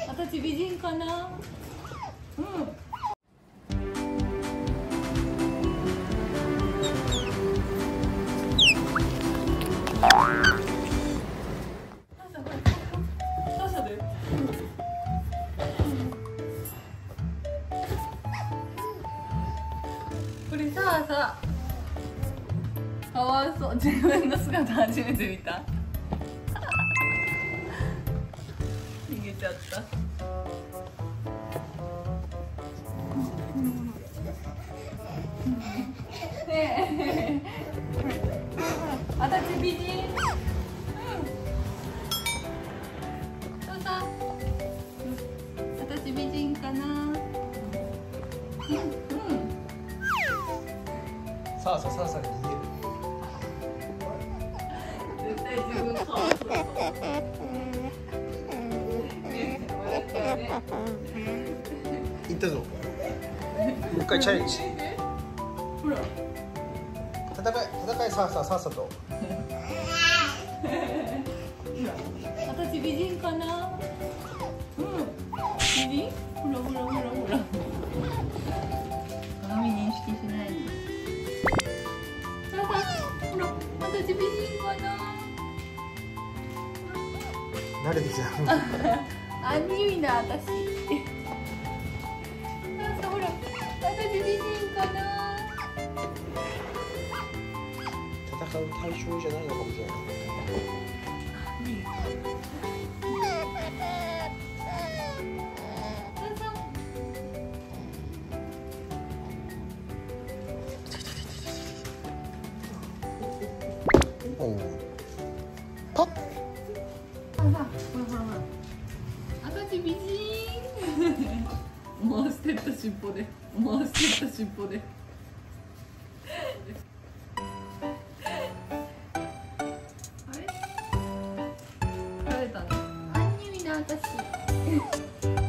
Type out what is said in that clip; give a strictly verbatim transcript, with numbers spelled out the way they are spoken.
私美人かな。うん。これさあさあ、かわいそう。自分の姿初めて見た。逃げちゃった。ねえ、私美人。うん。そうさ、私美人かな。うん。 さあさあさあさあ逃げる。 絶対自分かわいそう。 いったぞ。もう一回チャレンジ。 ほら。 戦い戦いさあさあさあさあと。 私美人かな。うん。美人？ほらほらほらほら。鏡認識しないで。さあさあ、ほら、私美人かな。 慣れてきた。 あ、にいな、私。さあさあ、ほら、私美人かな。 戦う対象じゃないのかもしれない。おお。パッ。 ほらほらほらほら。私美人。回してった尻尾で。回してった尻尾で。あれ？疲れたね。あんにゅいな私。